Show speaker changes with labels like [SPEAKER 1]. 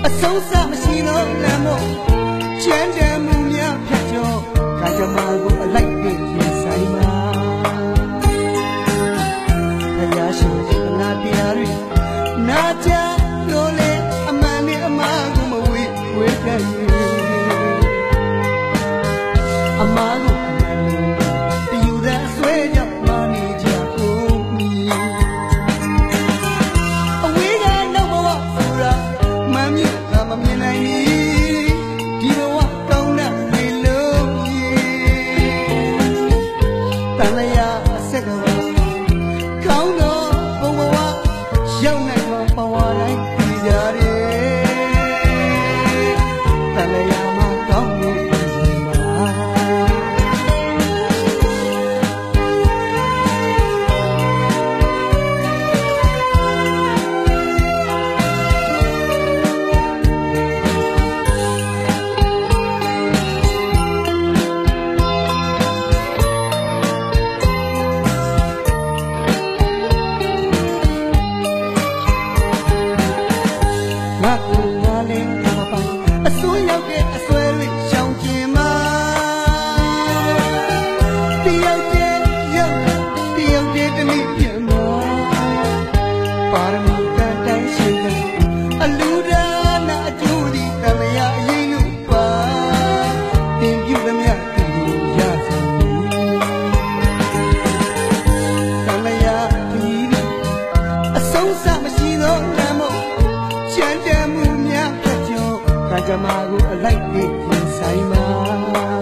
[SPEAKER 1] အဆုံးစမရှိတော့လမ်းမို့ချမ်းတယ်မှုများဖြတ်ကျော်ကံကြမ္မာကိုအလိုက်သိရင်ဆိုင်မှာတရားရှိတဲ့ငါတရားတွေနာကြလို့လေအမှန်နဲ့အမှားကိုမဝေးဝေးပြည့်အမှားကိုအမှန်နဲ့တယူတဲ့အဆွဲကြောင့်မာနေကြကုန်အဝေးကနောက်ဘဝဆိုတာမှန်မြင်ငါမမြင်နိုင်ဘူးဒီဘဝကောင်းတဲ့လေလုံးတန်လျာအဆက်ကဘာကောင်းတော့ဘုံဘဝရောက်နိုင်မှာပဝါတိုင်းပြကြတယ်တန်လျာမှာကောင်းလို့ပြင်ပါငါကိုငါလေးငါပိုင်အစိုးရောက်တဲ့အဆွဲတွေရှောင်ကျင်မှာတယောက်တည်းရောက်တယောက်တည်းတနည်းပြန်မှာပါရမီကတိုင်းရှိတဲ့အလူဒါနာအကျိုးဒီတမယအရင်လူပါတင်ပြသမျှသူရစေတမယကြီးအဆုံးစမရှိတော့လမ်းမို့ချမ်းတယ်မှုများဖြတ်ကျော်ကံကြမ္မာကိုအလိုက်သိရင်ဆိုင်မှာ